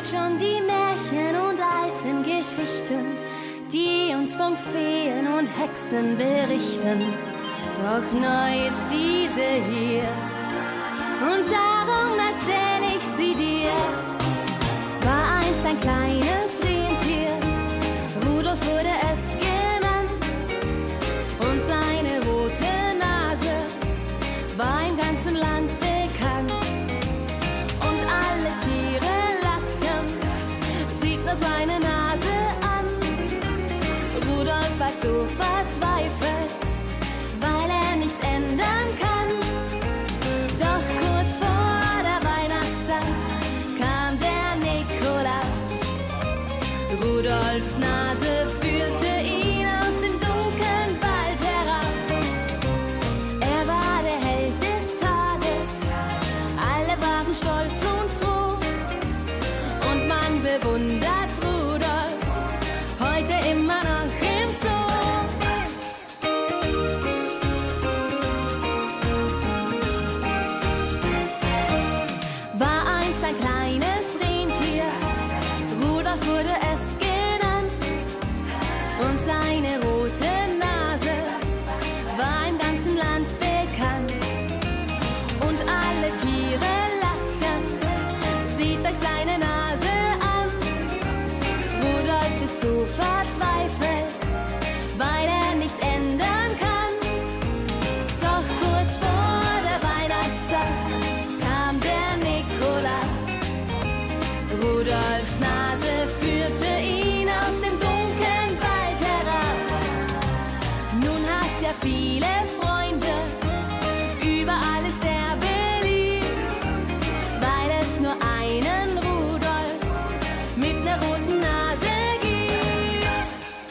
kennt schon die Märchen und alten Geschichten, die uns von Feen und Hexen berichten. Doch neu ist diese hier und darum erzähl ich sie dir. War einst ein kleines Rentier, Rudolf wurde es genannt, und seine rote Nase war im ganzen Land bekannt. Und alle Tiere lachen, sieht nur seine Nase an. Rudolf war so verzweifelt, weil er nichts ändern kann. Doch kurz vor der Weihnachtszeit kam der Nikolaus. Rudolfs Nase führte ihn aus dem dunklen Wald heraus. Er war der Held des Tages, alle waren stolz und froh. Und man bewundert Rudolf heute immer noch im Zoo. War einst ein kleines Rentier, Rudolf wurde es genannt, und seine rote Nase war im ganzen Land bekannt. Und alle Tiere lachen, sieht euch seine Nase an. Rudolf ist so verzweifelt, weil er nichts ändern kann. Doch kurz vor der Weihnachtszeit kam der Nikolaus. Rudolfs Nase führte ihn aus dem dunklen Wald heraus. Nun hat er viele Freunde, überall ist er beliebt, weil es nur einen Rudolf mit ner roten Nase gibt.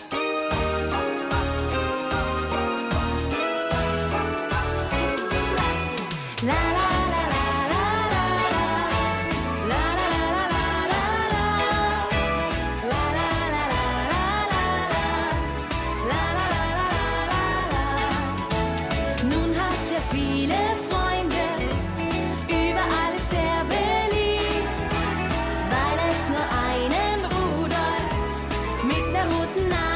La la la la la la la la la la la la la la la la la. Nun hat er viele Freunde, überall ist er beliebt, weil es nur einen Rudolf mit ner roten Nase